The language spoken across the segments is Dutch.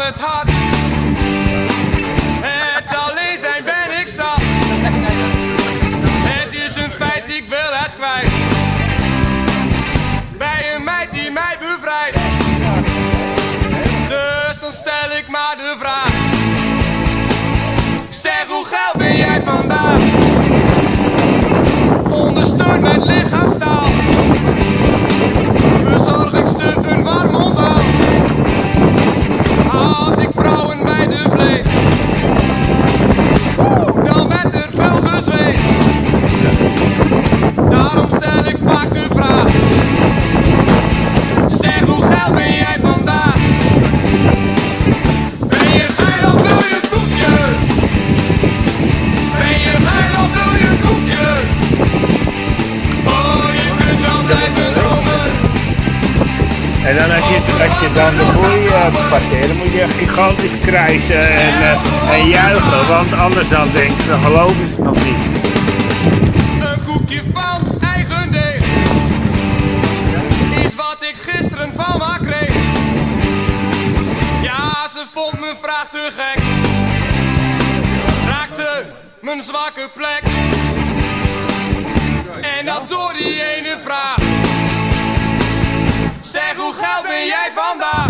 het hart. Het alleen zijn ben ik zat. Het is een feit, ik wil het kwijt. Bij een meid die mij bevrijdt. Dus dan stel ik maar de vraag. Zeg, hoe geil ben jij vandaag? Ondersteun met lichaamstaal. Bezorg ik ze een warm onthaal. Had ik vrouwen bij de vlees, dan werd er veel gezweet. Daarom stel ik vaak de vraag. Zeg, hoe geil ben jij vandaag? Ben je geil of wil je een koekje? Ben je geil of wil je een koekje? Oh, je kunt wel blijven dromen. En dan als je dan de boei passeert, dan moet je gigantisch krijsen en juichen, want anders dan geloven ze het nog niet. Een koekje van eigen deeg is wat ik gisteren van haar kreeg. Ja, ze vond mijn vraag te gek. Raakte mijn zwakke plek. En dat door die ene vraag. Zeg, hoe geil ben jij vandaag?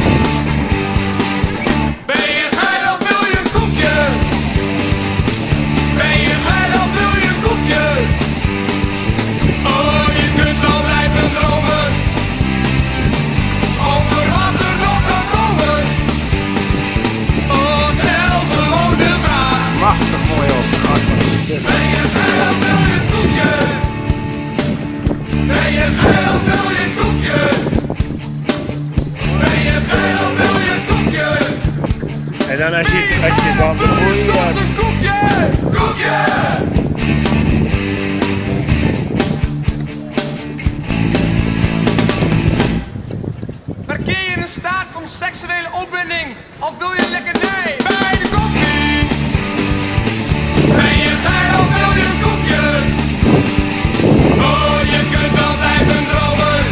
Ben je geil of wil je een koekje? Ben je geil of wil je een koekje? Oh, je kunt wel blijven dromen over wat er nog kan komen. Oh, stel gewoon de vraag. Machtig mooi opgegaan. Ben je geil of wil je een koekje? Ben je geil of wil je een koekje? Ben je geil of wil je een koekje? En dan als je dan de boei soms een koekje? Koekje! Verkeer je in een staat van seksuele opwinding of wil je lekkernij bij de koffie? Ben je geil of wil je een koekje? Oh, je kunt wel blijven dromen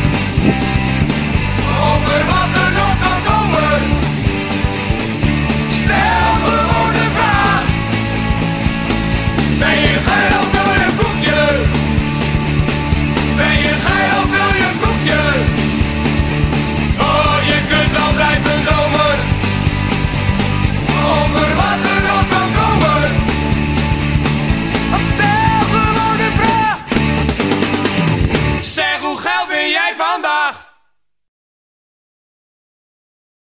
over wat er nog kan komen. Stel gewoon de vraag. Ben je geil of wil je een koekje? Ben je geil of wil je een koekje? Oh, je kunt wel blijven dromen over wat er nog kan komen. Stel gewoon de vraag. Zeg, hoe geil ben jij vandaag?